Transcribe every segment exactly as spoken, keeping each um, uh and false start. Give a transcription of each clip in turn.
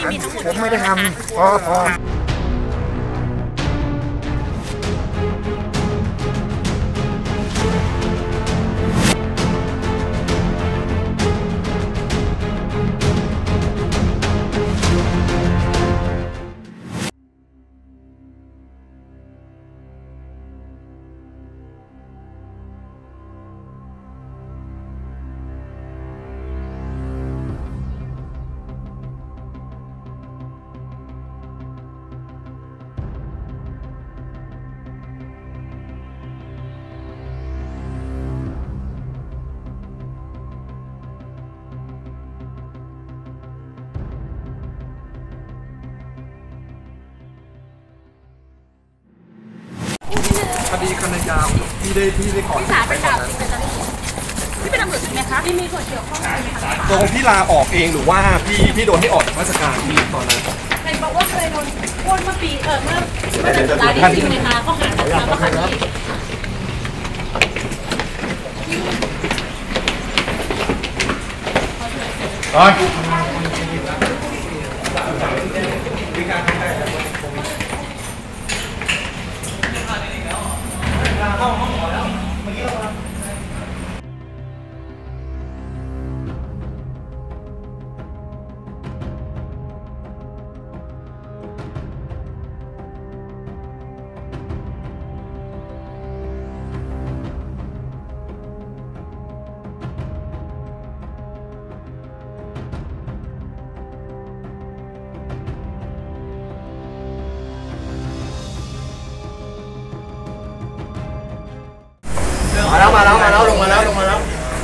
มีทั้งหมดผมไม่ได้ทำพอพอคดีคณะยาวที่ได้ที่ได้ขอพี่สาวเป็นดาวพี่เป็นตำรวจใช่ไหมคะพี่มีส่วนเกี่ยวข้องอะไรไหมคะตรงพี่ลาออกเองหรือว่าพี่พี่โดนให้ออกจากราชการพี่ตอนนั้นเห็นบอกว่าเคยโดนโอนเมื่อปีเออเมื่อเมื่อเดือนตุลาคมจริงไหมคะข้อหาอะไรข้อหาที่มาแล้วมาแล้วมาแล้วลงมาแล้วลงมาแล้ว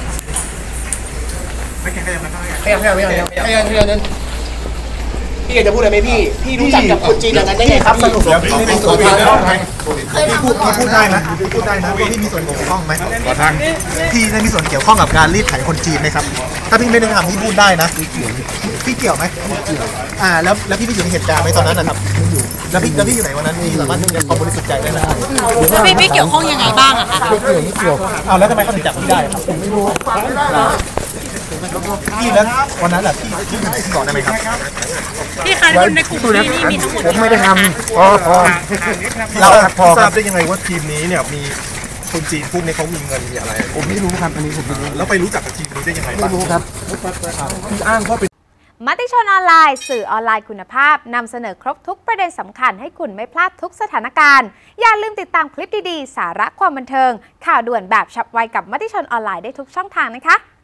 ไม่แข็งไม่แข็งไม่แข็งไม่แข็งไม่แข็งไม่แข็งไม่แข็งไม่แข็งพี่อยากจะพูดอะไรไหมพี่พี่รู้จักกับคนจีนอย่างนั้นได้ไงครับสรุปแล้วพี่ไม่มีส่วนเกี่ยวข้องไหมพี่พูดพี่พูดได้นะพี่พูดได้นะว่าพี่มีส่วนเกี่ยวข้องไหมขอทางพี่ได้มีส่วนเกี่ยวข้องกับการรีดไถคนจีนไหมครับถ้าพี่ไม่ได้ทำพี่พูดได้นะพี่เกี่ยวไหมเกี่ยวอ่าแล้วแล้วพี่ไปอยู่ในเหตุการณ์ไหมตอนนั้นนะครับแล้วพี่แล้วพี่อยู่ไหนวันนั้นพี่สามารถที่จะขอบริสุทธิ์ใจได้ไหมแล้วพี่พี่เกี่ยวข้องยังไงบ้างอะคะไม่เกี่ยวไม่เกี่ยวอ้าวแล้วทำไมเขาถึงจับพี่ได้ครับผมไม่รู้พี่แล้ววันนั้นแหละพี่พี่ไหนพี่บอกได้ไหมครับพี่คะคนในกลุ่มนี้นี่มีทั้งหมดผมไม่ได้ทำพอพอเราทราบได้ยังไงว่าทีมนี้เนี่ยมีคนจีนพวกนี้เขามีเงินมีอะไรผมไม่รู้ครับอันนี้ผมไม่รู้แล้วไปรู้จักกับทีมนี้ได้ยังไงไม่รู้ครับที่อ้างว่าเป็นมติชนออนไลน์สื่อออนไลน์คุณภาพนำเสนอครบทุกประเด็นสำคัญให้คุณไม่พลาดทุกสถานการณ์อย่าลืมติดตามคลิปดีๆสาระความบันเทิงข่าวด่วนแบบฉับไวกับมติชนออนไลน์ได้ทุกช่องทางนะคะ